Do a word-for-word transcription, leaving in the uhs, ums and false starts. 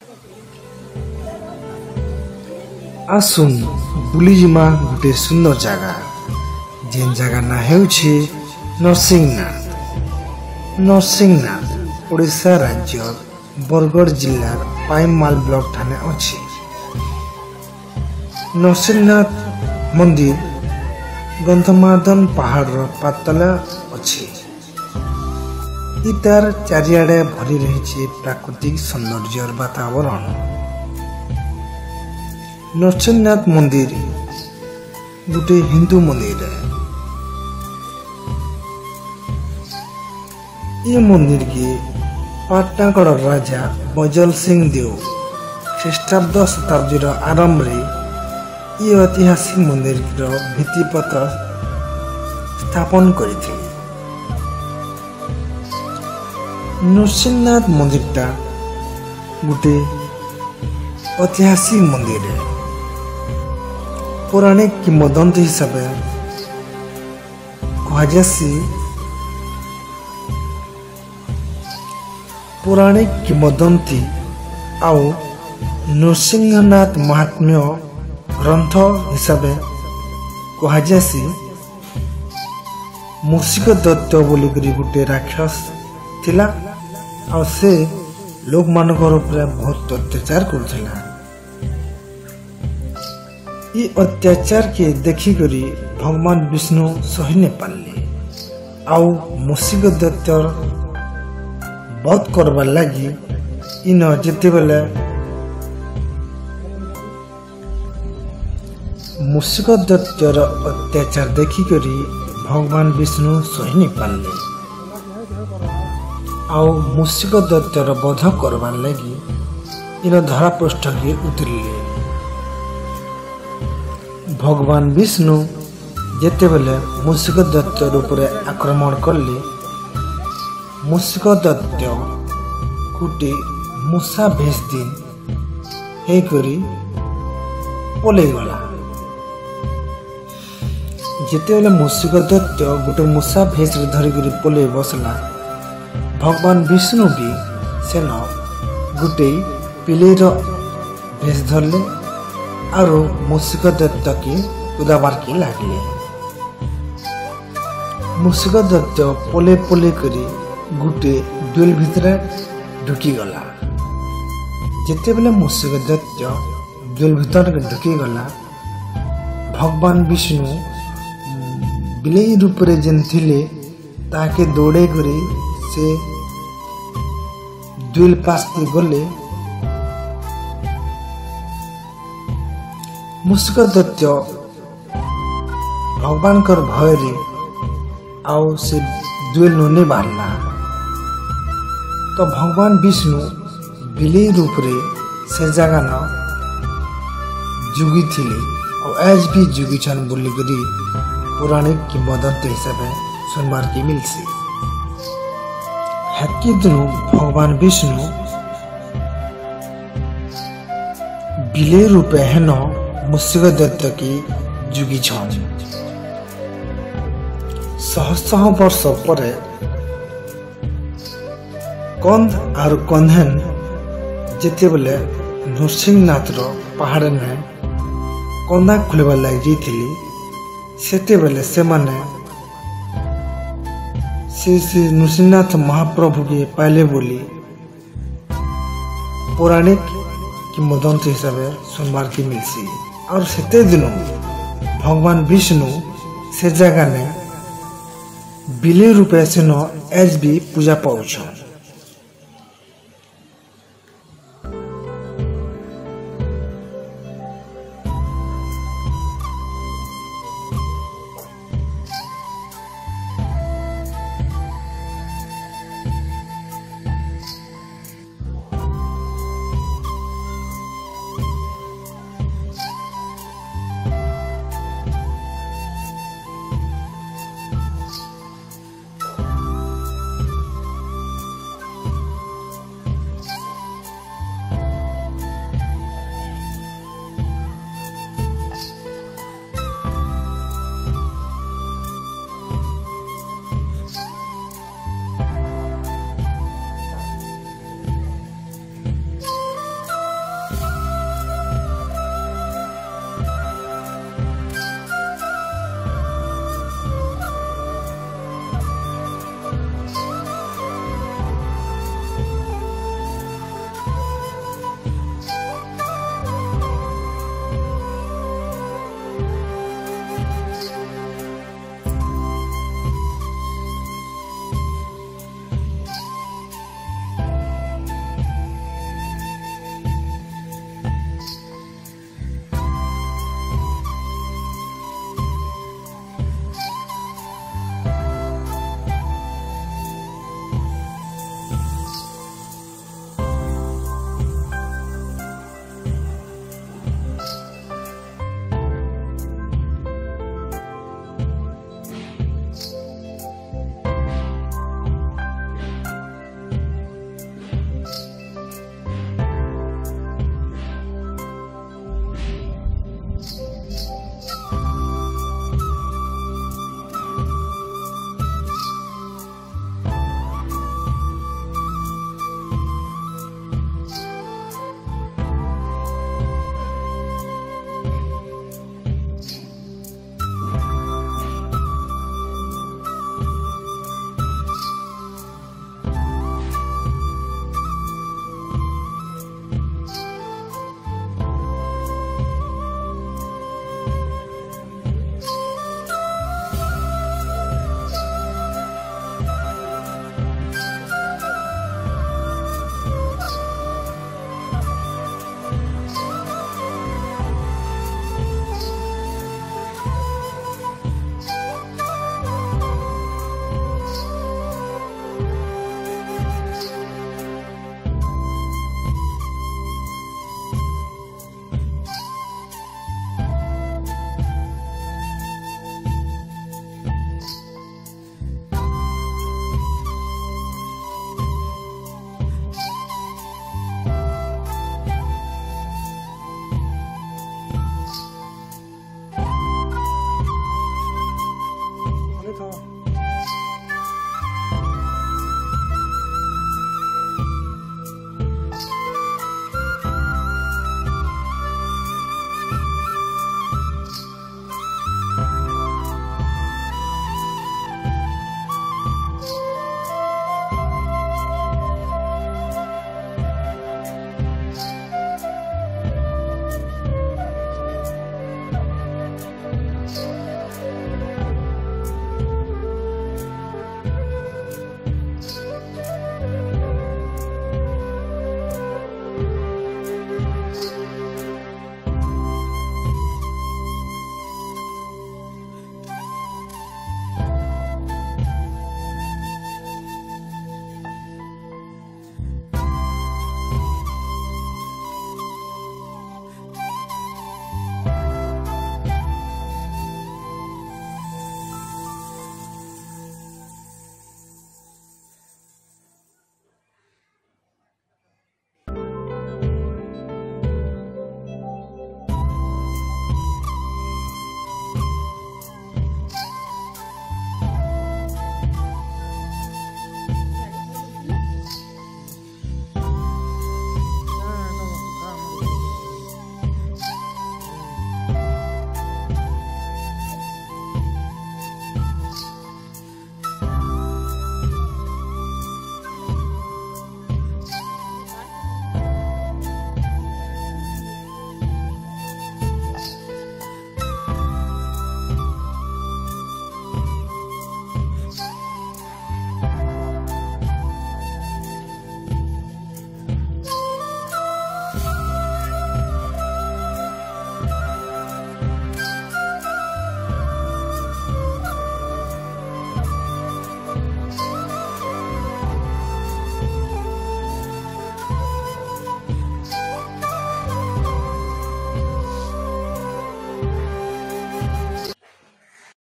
आसुन बुलीजिमा गोटे सुंदर जगह जेन जगह ना हेउछि नरसिंहनाथ। नरसिंहनाथ ओडिशा राज्य बरगढ़ जिल्लार पाइमाल ब्लॉक ठाने अछि। नरसिंहनाथ मंदिर गंधमार्दन पहाड़ पातला अछि। इतार चारियाडे भरी रही प्राकृतिक सौंदर्य वातावरण। नरसिंहनाथ मंदिर गोटे हिंदू मंदिर है। ये मंदिर के पाटनागढ़ राजा बजल सिंह देव ख्रीष्टाब्द शताब्दी आरंभ रे ये ऐतिहासिक मंदिर भित्तिपत्र स्थापन करथिले। नरसिंहनाथ मंदिरटा गोटे ऐतिहासिक मंदिर है। पौराणिक किंवदंती हिसाब कहुसी पौराणिक किंवदंती आउ नरसिंहनाथ महात्म्य ग्रंथ हिसाब कहुसी मूषिक दत्त बोलिक गोटे राक्षस थिला और से लोक मानकर बहुत अत्याचार करुला। ये अत्याचार के देखी करी भगवान विष्णु सही नहीं पारे आउ मूषिक दत्त बहुत करवार लगी इन जिते बेले मूषिक दत्तर अत्याचार देखी करी भगवान विष्णु सही नहीं पारे आउ मूषिक दत्तर बध करवार लगी इन धरापृष्ठ के उतरिले। भगवान विष्णु जेते बेले मूषिक दत्त रूप आक्रमण कले मूषिक दत्त गोटे मूषा भेष दिन हेकरी पलैगला। जेते बेले मूषिक दत्त गोटे मूषा भेष धरिक पलै बसला भगवान विष्णु भी सेन गोटे पिलेर भेष धरले और मूषिक दत्त के उदाबार के लागले। मूषिक दत्त पले पले करी गोटे दुल भितर ढुकी गला। जेते बेले मूषिक दत्त दुल भितर ढुकी गला भगवान विष्णु बिलेई रूप रे जेन थिले ताके दौड़े करी से दुल पास गले। मूषिक दत्त भगवान कर भय रे आउ से दुल नुने बारला तो भगवान विष्णु बिले रूप रे से जगह न जुगी थिले और आज भी जुगी छन बोली करी पौराणिक किंवदंती हिसाब सुनबार की मिलसी। हेतकी दिनु भगवान विष्णु बिले रूपे हेन मूषिक दत्त की जुगी छन। शह शह वर्ष पर कंद और कंधेन जेते बेले नरसिंहनाथ रो पहाड़ में कंदा खुलवा लगी जाइथिली सेते बेले से माने श्री श्री नरसिंहनाथ महाप्रभु के पाइले बोली पौराणिक किंवदंती हिसाब सुनबार की मिलसी। और सेते दिनों भगवान विष्णु से जगह ने बिले रूपे से न एज भी पूजा पाउछ।